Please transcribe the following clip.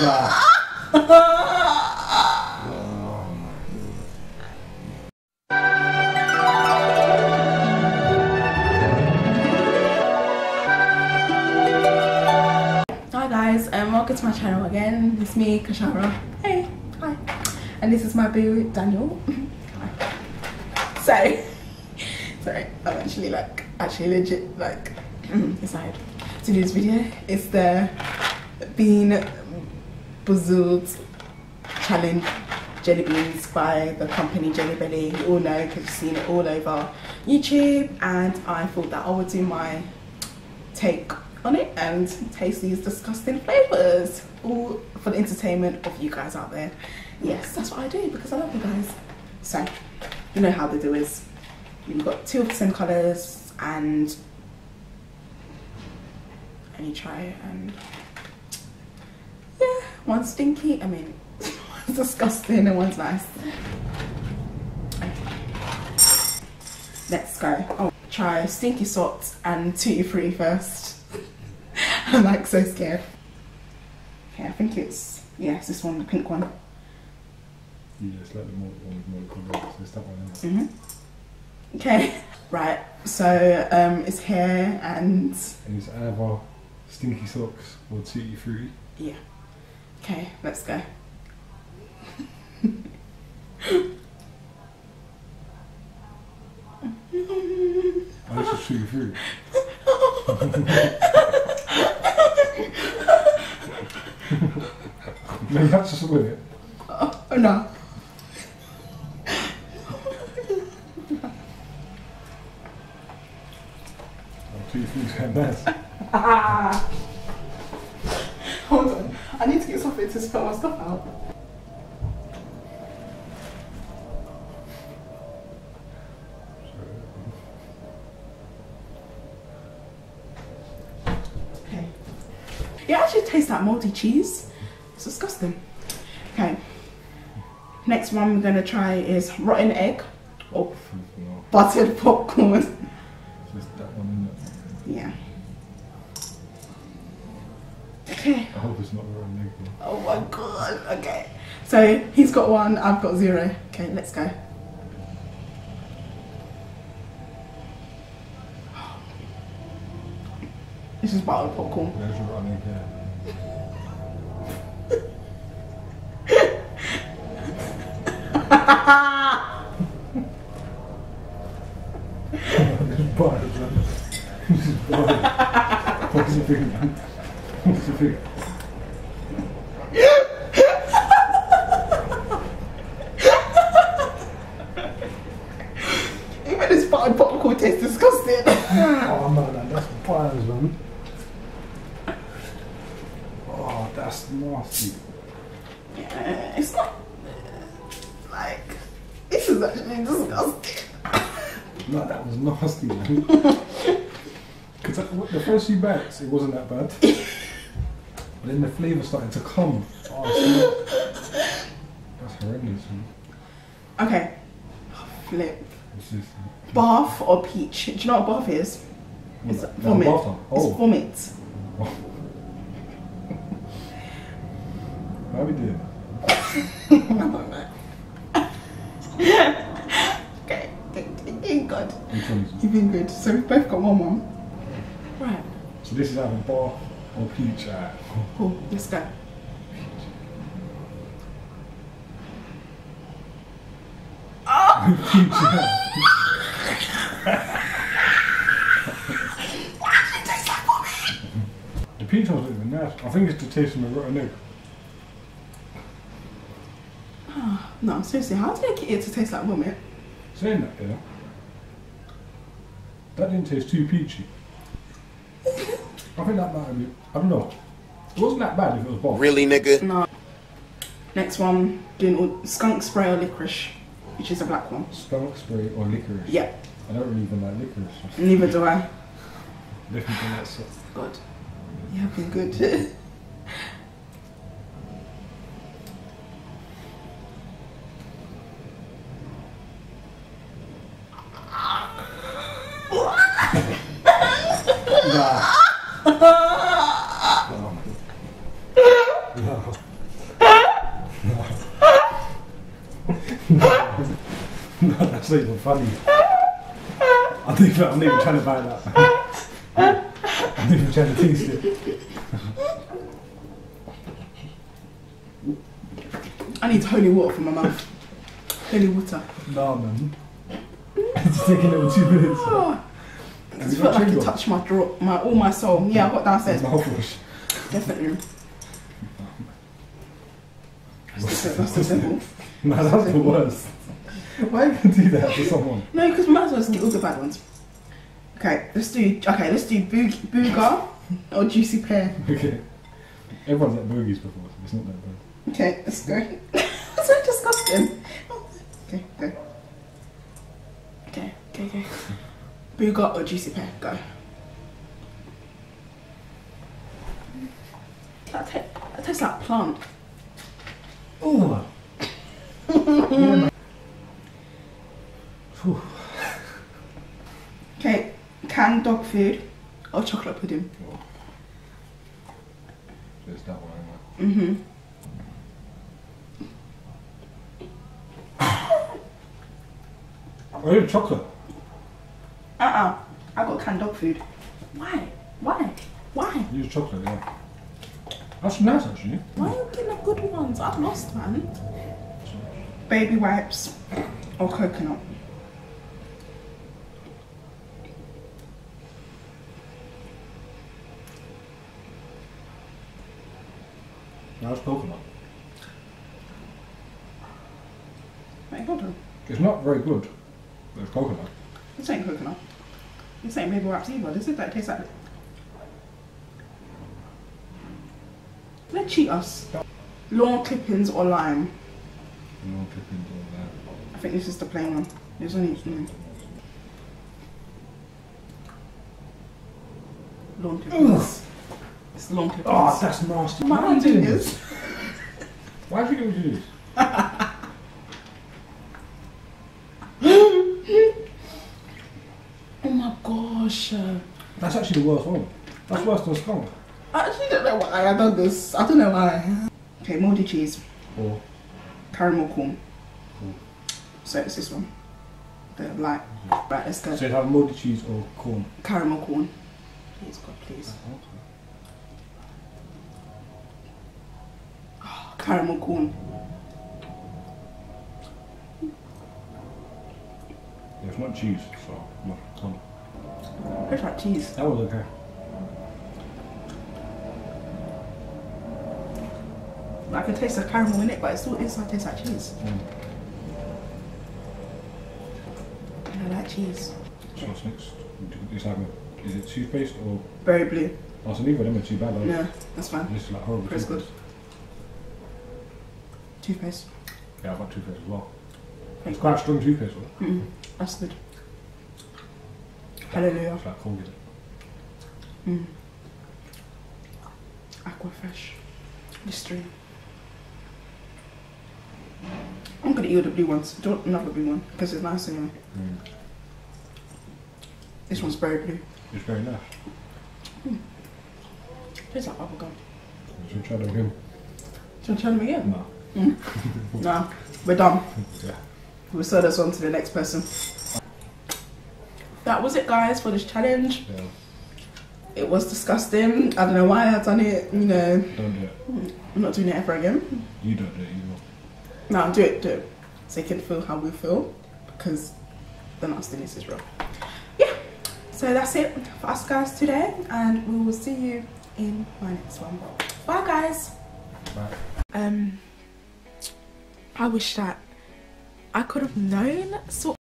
Hi guys, welcome to my channel again. It's me, Kashara. Hey, hi. And this is my boo, Daniel. Hi. So, sorry, I'm actually legit excited to do this video. It's the Bean Boozled challenge, jelly beans by the company Jelly Belly. You all know because you've seen it all over YouTube, and I thought that I would do my take on it and taste these disgusting flavours, all for the entertainment of you guys out there. Yes, that's what I do because I love you guys. So, you know how the do is. You've got two of the same colours and you try it, and yeah, one's stinky, one's disgusting and one's nice. Okay. Let's go. Oh, try stinky salt and tutti frutti first. I'm like so scared. Okay, I think it's this one, the pink one. Yeah, it's like the more colour, so it's that one, isn't it? Okay, right, so it's here and it's either stinky socks or tutti frutti. Yeah. Okay, let's go. Oh, this is tutti frutti. No, you have to swallow it. Oh no. Tutti frutti's kind of nice. Hold on, I need to get something to spell my stuff out. Okay. It actually tastes like mouldy cheese. It's disgusting. Okay. Next one we're gonna try is rotten egg or buttered popcorn. Just that one, isn't it? Yeah. Okay. I hope it's not rotten egg. Oh my god. Okay. So he's got 1, I've got 0. Okay, let's go. This is buttered popcorn. There's your rotten egg, yeah. This is butter, man. This is butter. What's the thing, man? What's the thing? Even this buttered popcorn tastes disgusting. Oh man, that's butters, man. Oh, that's nasty. Yeah, it's not this is actually disgusting. No, that was nasty, man. Because the first few bites, it wasn't that bad. But then the flavour started to come. Oh, that's horrendous, man. Okay. Flip. What's this? Bath or peach? Do you know what bath is? It's What, vomit. bath? Oh. It's vomit. How we did? Okay, you've been good. Which one is it? You've been good. So we've both got 1-1. Right. So this is either bath or peach. Cool. Let's go. Peach. The peach one's not even nice. I think it's the taste of the rotten egg. No, seriously, how did I get it to taste like vomit? Saying that, yeah, that didn't taste too peachy. I think that might have been, I don't know. It wasn't that bad if it was both. Really, nigga? No. Next one, doing skunk spray or licorice, which is a black one. Skunk spray or licorice? Yeah. I don't really even like licorice. Neither do I. Definitely like salt. Good. You have been good. No. not even funny. I'm not even trying to buy that. I'm not even trying to taste it. I need holy water from my mouth. Holy water. Nah, man. It's taking little 2 minutes. Oh, I just felt like it touched my throat, all my soul. Yeah, I got downstairs. Mouthwash. Definitely. That's the devil. Nah, that's the worst. Why you can do that to someone? No, because we might as well get all the bad ones. Okay, let's do booger or juicy pear. Okay. Everyone's had boogies before, so it's not that bad. Okay, let's go. So disgusting. Okay, go. Okay. Booger or juicy pear, go. That tastes like plant. Oh. Yeah, okay, canned dog food or chocolate pudding? Oh. So it's that one, Mm-hmm. Oh, yeah, chocolate. I got canned dog food. Why? Use chocolate, yeah. That's nice, actually. Why are you getting the good ones? I've lost, man. Baby wipes or coconut? No, it's coconut. Wait, hold on. It's not very good, but it's coconut. This ain't coconut. This ain't baby wipes either. This is that tastes like. Let's cheat us. Lawn clippings or lime? No clippings or that. I think this is the plain one. There's only lawn clippings. It's lawn clippings. Oh, that's nasty. Why are you doing this? Why are you going to do this? Oh my gosh. That's actually the worst one. That's worse than skunk. I actually don't know why I've done this. I don't know why. Okay, moldy cheese. Or Caramel corn. cool. So it's this one. The light. Right, let's go. So you have moldy cheese or corn. Caramel corn. Please, God, please. Oh, caramel corn. Yeah, it's not cheese, so not corn. Tastes like cheese. That was okay. I can taste the caramel in it, but it still inside tastes like cheese. I like cheese. So what's next? Is it toothpaste or? Very blue. Oh, so neither of them are too bad, though. No, that's fine. This is like horrible. Tastes good. Toothpaste. Yeah, I've got toothpaste as well. Thank It's quite strong toothpaste, though. That's good. Hallelujah. It's like Colgate. Aquafresh. Listerine. I'm gonna eat all the blue ones. Do another blue one because it's nice anyway. This one's very blue. It's very nice. Tastes like bubblegum. Should we try them again? Should I try them again? No. No, we're done. Yeah. We'll sell this on to the next person. That was it, guys, for this challenge. Yeah. It was disgusting. I don't know why I've done it, you know. Don't do it. I'm not doing it ever again. You don't do it, you will. No, do it. So you can feel how we feel, because the nastiness is real. Yeah, so that's it for us guys today, and we will see you in my next one. Bye, guys. Bye. I wish that I could have known sort